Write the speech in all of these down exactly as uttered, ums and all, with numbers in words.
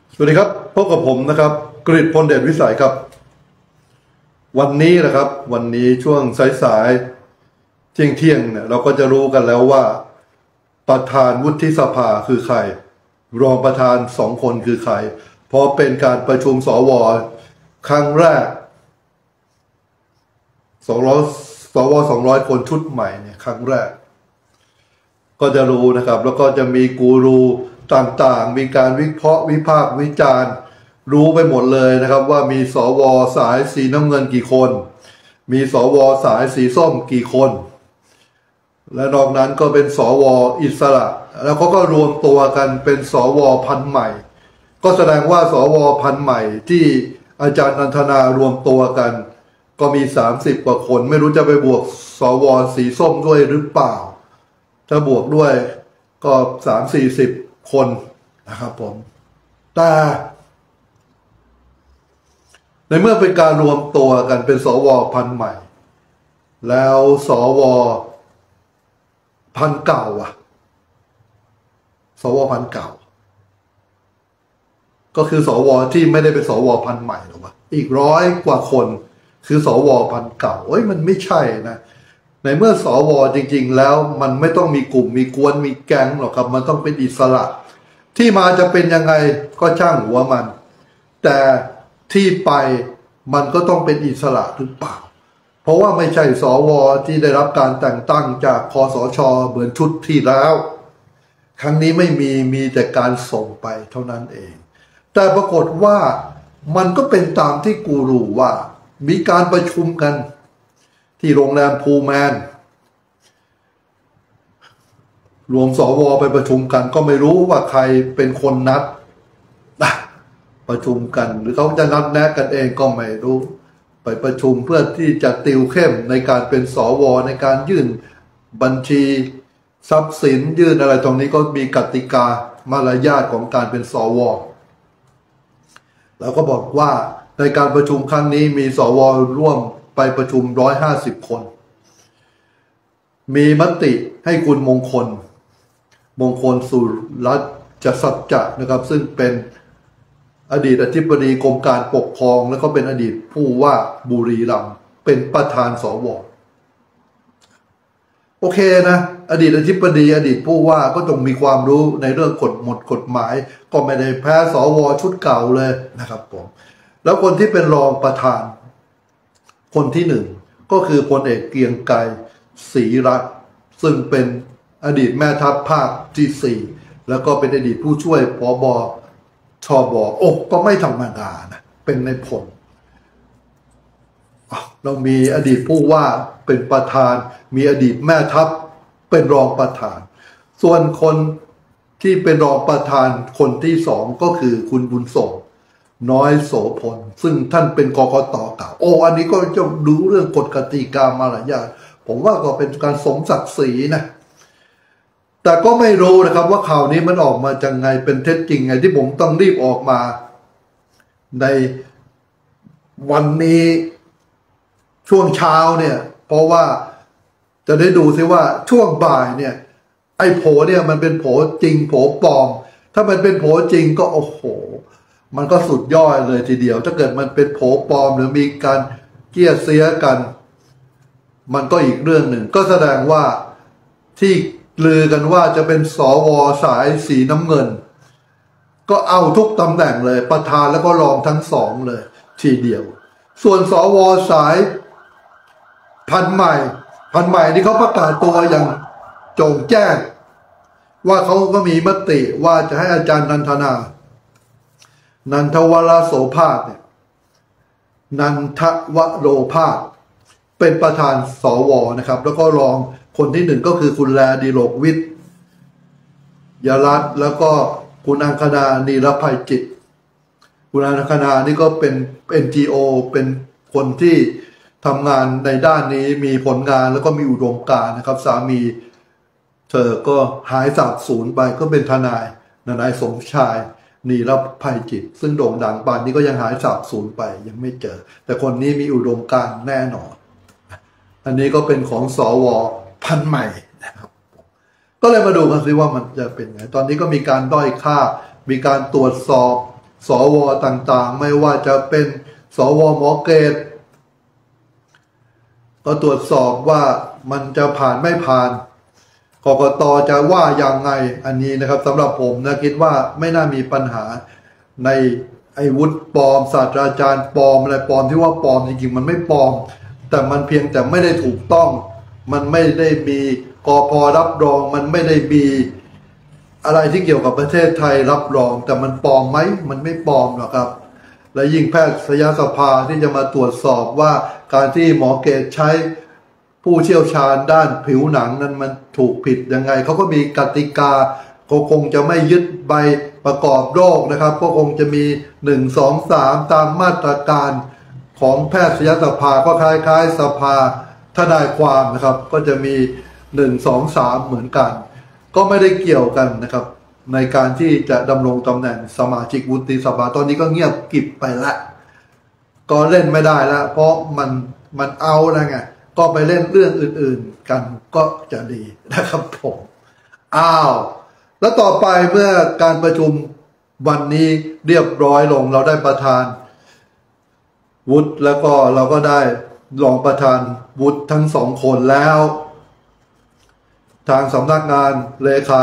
สวัสดีครับพบกับผมนะครับกฤษพลเดชวิสัยครับวันนี้นะครับวันนี้ช่วงสายๆเที่ยงเที่ยงเนี่ยเราก็จะรู้กันแล้วว่าประธานวุฒิสภาคือใครรองประธานสองคนคือใครเพราะเป็นการประชุมสวครั้งแรกสองร้อยสวสองร้อยคนชุดใหม่เนี่ยครั้งแรกก็จะรู้นะครับแล้วก็จะมีกูรูต่างๆมีการวิเคราะห์วิพากษ์วิจารณ์รู้ไปหมดเลยนะครับว่ามีสวสายสีน้ำเงินกี่คนมีสวสายสีส้มกี่คนและนอกนั้นก็เป็นสวอิสระแล้วเขาก็รวมตัวกันเป็นสวพันธุ์ใหม่ก็แสดงว่าสวพันธุ์ใหม่ที่อาจารย์นันทนารวมตัวกันก็มีสามสิบกว่าคนไม่รู้จะไปบวกสวสีส้มด้วยหรือเปล่าถ้าบวกด้วยก็สามสี่สิบคนนะครับผมแต่ในเมื่อเป็นการรวมตัวกันเป็นสวพันธุ์ใหม่แล้วสวพันธุ์เก่าอะสวพันธุ์เก่าก็คือสวที่ไม่ได้เป็นสวพันธุ์ใหม่หรอกวะอีกร้อยกว่าคนคือสวพันธุ์เก่าเอ้ยมันไม่ใช่นะในเมื่อสวจริงๆแล้วมันไม่ต้องมีกลุ่มมีกวนมีแก๊งหรอกครับมันต้องเป็นอิสระที่มาจะเป็นยังไงก็ช่างหัวมันแต่ที่ไปมันก็ต้องเป็นอิสระหรือเปล่าเพราะว่าไม่ใช่สวที่ได้รับการแต่งตั้งจากคสช.เหมือนชุดที่แล้วครั้งนี้ไม่มีมีแต่การส่งไปเท่านั้นเองแต่ปรากฏว่ามันก็เป็นตามที่กูรู้ว่ามีการประชุมกันที่โรงแรมพูแมนรวมสวไปประชุมกันก็ไม่รู้ว่าใครเป็นคนนัดประชุมกันหรือเขาจะนัดแนะกันเองก็ไม่รู้ไปประชุมเพื่อที่จะติวเข้มในการเป็นสวในการยื่นบัญชีทรัพย์สินยื่นอะไรตรงนี้ก็มีกติกามารยาทของการเป็นสวแล้วก็บอกว่าในการประชุมครั้งนี้มีสวร่วมไปประชุมร้อยห้าสิบคนมีมติให้คุณมงคลมงคลสุรัตน์สัจจะนะครับซึ่งเป็นอดีตอธิบดีกรมการปกครองแล้วก็เป็นอดีตผู้ว่าบุรีรัมย์เป็นประธานสวโอเคนะอดีตอธิบดีอดีตผู้ว่าก็ต้องมีความรู้ในเรื่องกฎหมดกฎหมายก็ไม่ได้แพ้สวชุดเก่าเลยนะครับผมแล้วคนที่เป็นรองประธานคนที่หนึ่งก็คือพลเอกเกรียงไกรศรีรัตน์ซึ่งเป็นอดีตแม่ทัพภาคที่สี่แล้วก็เป็นอดีตผู้ช่วยผบ.ชบ.โอ้ก็ไม่ธรรมดานะเป็นในผลเรามีอดีตผู้ว่าเป็นประธานมีอดีตแม่ทัพเป็นรองประธานส่วนคนที่เป็นรองประธานคนที่สองก็คือคุณบุญส่งน้อยโสพลซึ่งท่านเป็นกกต.เก่าโอ้อันนี้ก็จะดูเรื่องกฎกติกามารยาทผมว่าก็เป็นการสมศักดิ์ศรีนะแต่ก็ไม่รู้นะครับว่าข่าวนี้มันออกมาจากไงเป็นเท็จจริงไงที่ผมต้องรีบออกมาในวันนี้ช่วงเช้าเนี่ยเพราะว่าจะได้ดูซิว่าช่วงบ่ายเนี่ยไอ้โผเนี่ยมันเป็นโผจริงโผปลอมถ้ามันเป็นโผจริงก็โอ้โหมันก็สุดยอดเลยทีเดียวถ้าเกิดมันเป็นโผปลอมหรือมีการเกี้ยเสียกันมันก็อีกเรื่องหนึ่งก็แสดงว่าที่ลือกันว่าจะเป็นสวสายสีน้ำเงินก็เอาทุกตำแหน่งเลยประธานแล้วก็รองทั้งสองเลยทีเดียวส่วนสวสายพันใหม่พันใหม่ที่เขาประกาศตัวอย่างโจ่งแจ้งว่าเขาก็มีมติว่าจะให้อาจารย์นันทนานันทวรโสภาสเนี่ยนันทวโรภาสเป็นประธานสวนะครับแล้วก็รองคนที่หนึ่งก็คือคุณแลดิโลกวิทยรัตน์แล้วก็คุณอังคณานีรภัยจิตคุณอังคณานี่ก็เป็น เอ็น จี โอ เป็นคนที่ทำงานในด้านนี้มีผลงานแล้วก็มีอุดมการณ์นะครับสามีเธอก็หายสาบสูญไปก็เป็นทนายนายสมชายนีรภัยจิตซึ่งโด่งดังป่านนี้ก็ยังหายสาบสูญไปยังไม่เจอแต่คนนี้มีอุดมการณ์แน่นอนอันนี้ก็เป็นของสวพันใหม่นะครับก็เลยมาดูกันซิว่ามันจะเป็นไงตอนนี้ก็มีการด้อยค่ามีการตรวจสอบสวต่างๆไม่ว่าจะเป็นสวหมอเกตก็ตรวจสอบว่ามันจะผ่านไม่ผ่านกกต.จะว่าอย่างไงอันนี้นะครับสำหรับผมนะคิดว่าไม่น่ามีปัญหาในไอ้วุฒิปลอมศาสตราจารย์ปลอมอะไรปลอมที่ว่าปลอมจริงๆมันไม่ปลอมแต่มันเพียงแต่ไม่ได้ถูกต้องมันไม่ได้มีกพ.รับรองมันไม่ได้มีอะไรที่เกี่ยวกับประเทศไทยรับรองแต่มันปลอมไหมมันไม่ปลอมหรอกครับและยิ่งแพทยสภาที่จะมาตรวจสอบว่าการที่หมอเกตใช้ผู้เชี่ยวชาญด้านผิวหนังนั้นมันถูกผิดยังไงเขาก็มีกติกาก็คงจะไม่ยึดใบประกอบโรคนะครับก็คงจะมีหนึ่ง สอง สามตามมาตรการของแพทยสภาก็คล้ายๆสภาทนายความนะครับก็จะมีหนึ่ง สอง สามเหมือนกันก็ไม่ได้เกี่ยวกันนะครับในการที่จะดำรงตำแหน่งสมาชิกวุฒิสภาตอนนี้ก็เงียบกริบไปละก็เล่นไม่ได้แล้วเพราะมันมันเอาแล้วไงก็ไปเล่นเรื่องอื่นๆกันก็จะดีนะครับผมอ้าวแล้วต่อไปเมื่อการประชุมวันนี้เรียบร้อยลงเราได้ประธานวุฒิแล้วก็เราก็ได้รองประธานวุฒิทั้งสองคนแล้วทางสำนักงานเลขา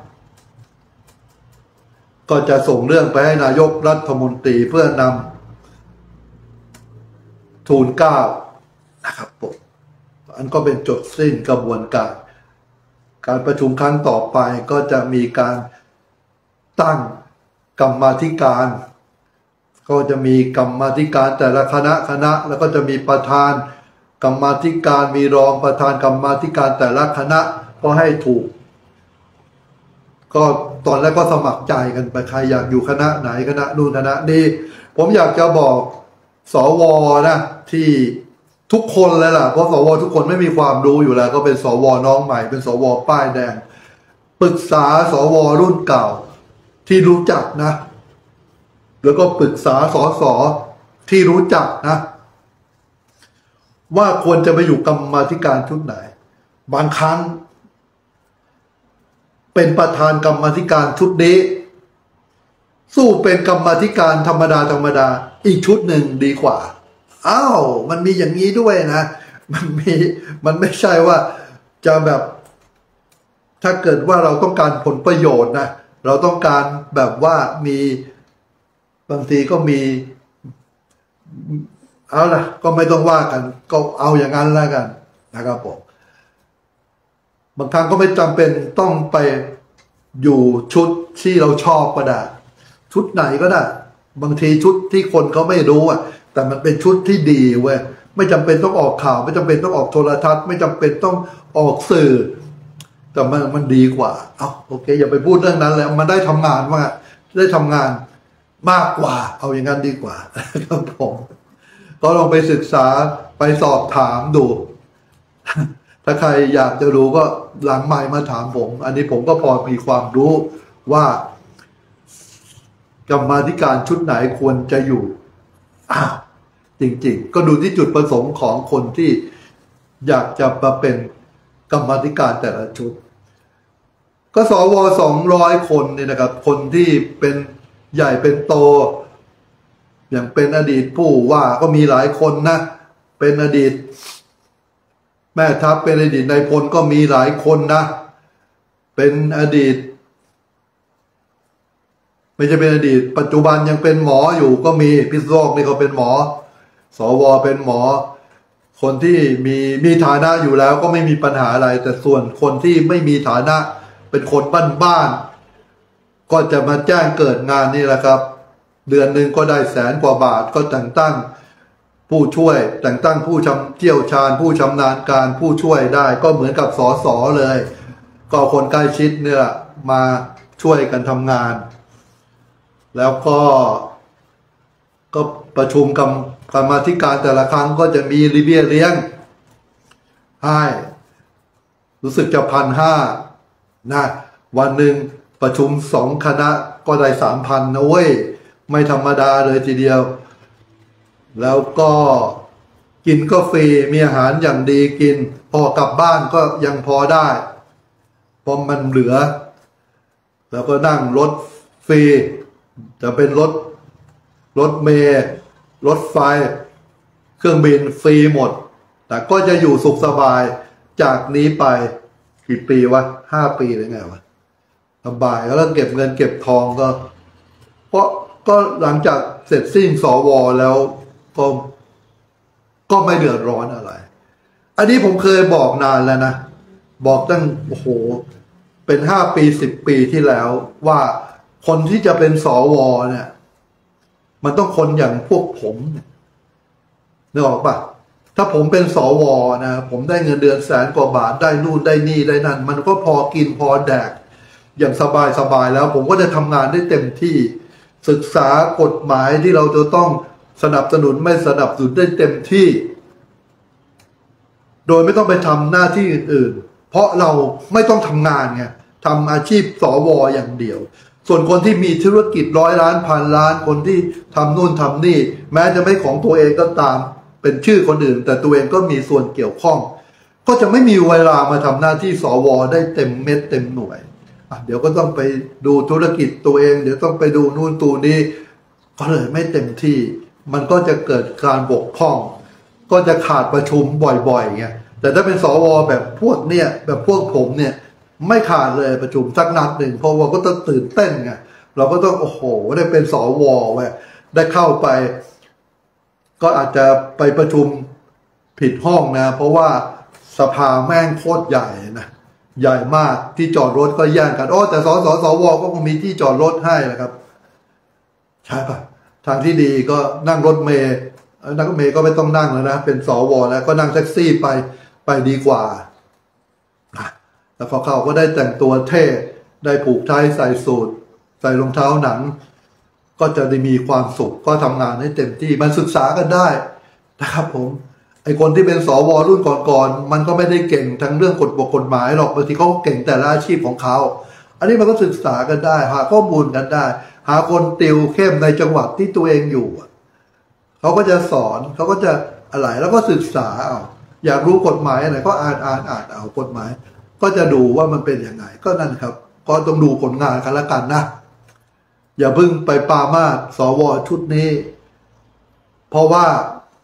ก็จะส่งเรื่องไปให้นายกรัฐมนตรีเพื่อนำทูลเกล้านะครับผมอันก็เป็นจบสิ้นกระบวนการการประชุมครั้งต่อไปก็จะมีการตั้งกรรมาธิการก็จะมีกรรมาธิการแต่ละคณะคณะแล้วก็จะมีประธานกรรมาธิการมีรองประธานกรรมาธิการแต่ละคณะก็ให้ถูกก็ตอนแรกก็สมัครใจกันไปใครอยากอยู่คณะไหนคณะนู่นคณะนี้ผมอยากจะบอกสวนะที่ทุกคนเลยล่ะเพราะสวทุกคนไม่มีความรู้อยู่แล้วก็เป็นสวน้องใหม่เป็นสวป้ายแดงปรึกษาสวรุ่นเก่าที่รู้จักนะแล้วก็ปรึกษาสสที่รู้จักนะว่าควรจะไปอยู่กรรมาธิการชุดไหนบางครั้งเป็นประธานกรรมาธิการชุดนี้สู้เป็นกรรมาธิการธรรมดาธรรมดาอีกชุดหนึ่งดีกว่าอ้าวมันมีอย่างนี้ด้วยนะมันมีมันไม่ใช่ว่าจะแบบถ้าเกิดว่าเราต้องการผลประโยชน์นะเราต้องการแบบว่ามีบางทีก็มีเอาล่ะก็ไม่ต้องว่ากันก็เอาอย่างนั้นแล้วกันนะครับผมบางครั้งก็ไม่จำเป็นต้องไปอยู่ชุดที่เราชอบก็ได้ชุดไหนก็ได้บางทีชุดที่คนเขาไม่รู้อ่ะแต่มันเป็นชุดที่ดีเว้ยไม่จำเป็นต้องออกข่าวไม่จำเป็นต้องออกโทรทัศน์ไม่จำเป็นต้องออกสื่อแต่มันมันดีกว่าเอาโอเคอย่าไปพูดเรื่องนั้นแล้วมันได้ทำงานว่าได้ทำงานมากกว่าเอาอย่างนั้นดีกว่าครับผมก็ลองไปศึกษาไปสอบถามดูถ้าใครอยากจะรู้ก็หลังไมค์มาถามผมอันนี้ผมก็พอมีความรู้ว่ากรรมาธิการชุดไหนควรจะอยู่อ้าวจริงๆก็ดูที่จุดประสงค์ของคนที่อยากจะมาเป็นกรรมาธิการแต่ละชุดก็สวสองร้อยคนเนี่ยนะครับคนที่เป็นใหญ่เป็นโตอย่างเป็นอดีตผู้ว่าก็มีหลายคนนะเป็นอดีตแม่ทัพเป็นอดีตนายพลก็มีหลายคนนะเป็นอดีตไม่ใช่เป็นอดีตปัจจุบันยังเป็นหมออยู่ก็มีพิษโลกนี่เขาเป็นหมอสวเป็นหมอคนที่มีมีฐานะอยู่แล้วก็ไม่มีปัญหาอะไรแต่ส่วนคนที่ไม่มีฐานะเป็นคนบ้านๆก็จะมาแจ้งเกิดงานนี่แหละครับเดือนหนึ่งก็ได้แสนกว่าบาทก็แต่งตั้งผู้ช่วยแต่งตั้งผู้ชำเชี่ยวชาญผู้ชำนาญการผู้ช่วยได้ก็เหมือนกับสสเลยก็คนใกล้ชิดเนี่ยมาช่วยกันทำงานแล้วก็ก็ประชุมกรรมกรรมาธิการแต่ละครั้งก็จะมีรีเบี้ยเลี้ยงให้รู้สึกจะพันห้านะวันหนึ่งประชุมสองคณะก็ได้สามพันนะเว้ยไม่ธรรมดาเลยทีเดียวแล้วก็กินก็ฟรีมีอาหารอย่างดีกินพอกลับบ้านก็ยังพอได้เพราะมันเหลือแล้วก็นั่งรถฟรีจะเป็นรถรถเมล์รถไฟเครื่องบินฟรีหมดแต่ก็จะอยู่สุขสบายจากนี้ไปกี่ปีวะห้าปีหรือไงวะสบายแล้วเก็บเงินเก็บทองก็เพราะก็หลังจากเสร็จสิ้นสวแล้วก็ก็ไม่เดือดร้อนอะไรอันนี้ผมเคยบอกนานแล้วนะบอกตั้งโอ้โหเป็นห้าปีสิบปีที่แล้วว่าคนที่จะเป็นสวเนี่ยมันต้องคนอย่างพวกผมเนี่ยนึกออกปะถ้าผมเป็นสวนะผมได้เงินเดือนแสนกว่าบาทได้นู่นได้นี่ได้นั่นมันก็พอกินพอแดกอย่างสบายสบายแล้วผมก็จะทำงานได้เต็มที่ศึกษากฎหมายที่เราจะต้องสนับสนุนไม่สนับสนุนได้เต็มที่โดยไม่ต้องไปทำหน้าที่อื่นๆเพราะเราไม่ต้องทำงานไงทำอาชีพสวอย่างเดียวส่วนคนที่มีธุรกิจร้อยล้านพันล้านคนที่ทำนู่นทำนี่แม้จะไม่ของตัวเองก็ตามเป็นชื่อคนอื่นแต่ตัวเองก็มีส่วนเกี่ยวข้องก็จะไม่มีเวลามาทำหน้าที่สวได้เต็มเม็ดเต็มหน่วยอ่ะเดี๋ยวก็ต้องไปดูธุรกิจตัวเองเดี๋ยวต้องไปดูนู่นตูนี้ก็เลยไม่เต็มที่มันก็จะเกิดการบกพร่องก็จะขาดประชุมบ่อยๆไงแต่ถ้าเป็นสวแบบพวกเนี่ยแบบพวกผมเนี่ยไม่ขาดเลยประชุมสักนัดหนึ่งเพราะว่าก็ต้องตื่นเต้นไงเราก็ต้องโอ้โหได้เป็นสวเว้ยได้เข้าไปก็อาจจะไปประชุมผิดห้องนะเพราะว่าสภาแม่งโคตรใหญ่นะใหญ่มากที่จอดรถก็แย่งกันอ๋อแต่สสสวก็คงมีที่จอดรถให้นะครับใช่ปะทางที่ดีก็นั่งรถเมล์นั่งรถเมล์ก็ไม่ต้องนั่งแล้วนะเป็นสวแล้วก็นั่งแท็กซี่ไปไปดีกว่าแล้วพอเขาก็ได้แต่งตัวเท่ได้ผูกไทยใส่สูทใส่รองเท้าหนังก็จะได้มีความสุขก็ทำงานให้เต็มที่มันศึกษากันได้นะครับผมไอคนที่เป็นสวรุ่นก่อนๆมันก็ไม่ได้เก่งทั้งเรื่องกฎกฎหมายหรอกบางทีเขาเก่งแต่ละอาชีพของเขาอันนี้มันก็ศึกษากันได้หาข้อมูลกันได้หาคนติวเข้มในจังหวัดที่ตัวเองอยู่เขาก็จะสอนเขาก็จะอะไรแล้วก็ศึกษาเอาอยากรู้กฎหมายอะไรก็อ่านอ่านอ่านเอากฎหมายก็จะดูว่ามันเป็นยังไงก็นั่นครับก็ต้องดูผลงานกันละกันนะอย่าเพิ่งไปปรามาสสวชุดนี้เพราะว่า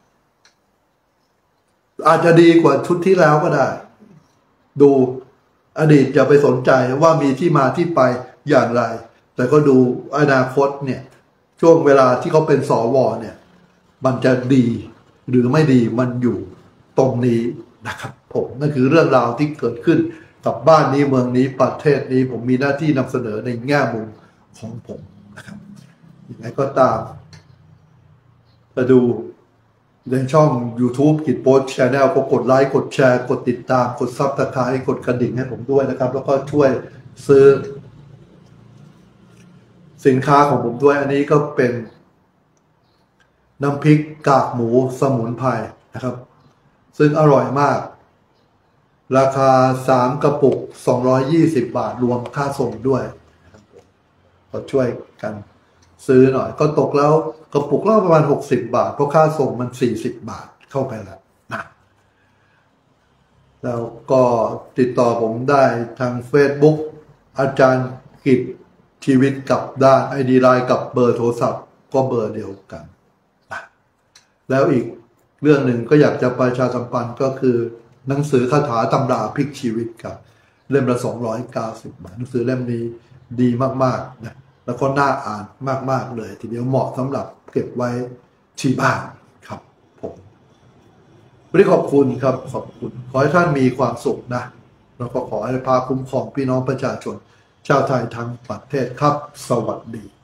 อาจจะดีกว่าชุดที่แล้วก็ได้ดูอดีตอย่าไปสนใจว่ามีที่มาที่ไปอย่างไรแต่ก็ดูอนาคตเนี่ยช่วงเวลาที่เขาเป็นสวเนี่ยมันจะดีหรือไม่ดีมันอยู่ตรงนี้นะครับผมนั่นคือเรื่องราวที่เกิดขึ้นกับบ้านนี้เมืองนี้ประเทศนี้ผมมีหน้าที่นำเสนอในแง่มุมของผมนะครับยังไงก็ตามมาดูในช่อง YouTube กิจโพสต์ Channel ก็กดไลค์กดแชร์กดติดตามกดซับสไครต์กดกระดิ่งให้ผมด้วยนะครับแล้วก็ช่วยซื้อสินค้าของผมด้วยอันนี้ก็เป็นน้ำพริกกากหมูสมุนไพรนะครับซึ่งอร่อยมากราคาสามกระปุกสองร้อยยี่สิบบาทรวมค่าส่งด้วยก็ช่วยกันซื้อหน่อยก็ตกแล้วกระปุกละประมาณหกสิบบาทเพราะค่าส่งมันสี่สิบบาทเข้าไปแล้วนะแล้วก็ติดต่อผมได้ทาง Facebook อาจารย์กิจชีวิตกับด้าน ไอ ดี ไลน์ กับเบอร์โทรศัพท์ก็เบอร์เดียวกันนะแล้วอีกเรื่องหนึ่งก็อยากจะประชาสัมพันธ์ก็คือหนังสือคาถาตำราพลิกชีวิตครับเล่มละสองร้อยเก้าสิบบาทหนังสือเล่มนี้ดีมากๆนะแล้วก็น่าอ่านมากๆเลยทีเดียวเหมาะสำหรับเก็บไว้ที่บ้านครับผมวันนี้ขอบคุณครับขอบคุณขอให้ท่านมีความสุขนะแล้วก็ขอให้พาคุ้มครองพี่น้องประชาชนชาวไทยทั้งประเทศครับสวัสดี